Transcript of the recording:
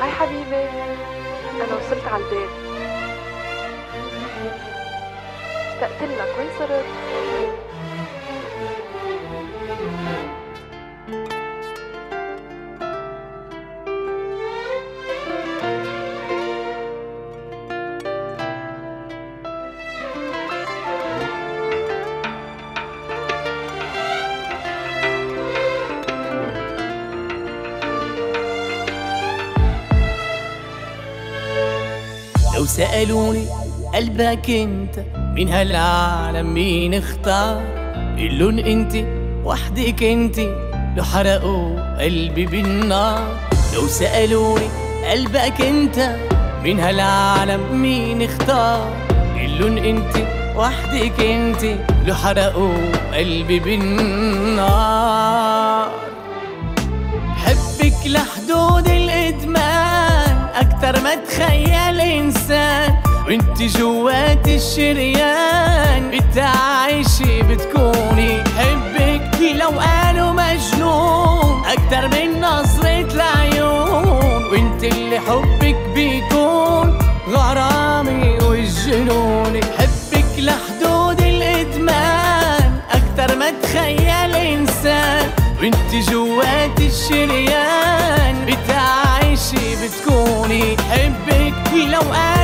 هاي حبيبي، أنا وصلت على البيت. اشتقت لك، وين صرت؟ لو سألوني قلبك انت من هالعالم مين اختار، قلن انت وحدك انت، لو حرقوا قلبي بالنار. لو سألوني قلبك انت من هالعالم مين اختار، قلن انت وحدك انت، لو حرقوا قلبي بالنار. حبك لحدود الإدمان أكتر ما تخيل إنسان، وانت جوات الشريان بتعيشي بتكوني. حبك لو قالوا مجنون أكتر من نظرة العيون، وانت اللي حبك بيكون غرامي والجنون. حبك لحدود الإدمان أكتر ما تخيل إنسان، وانت جوات الشريان بتعيشي بتكوني. حبك لو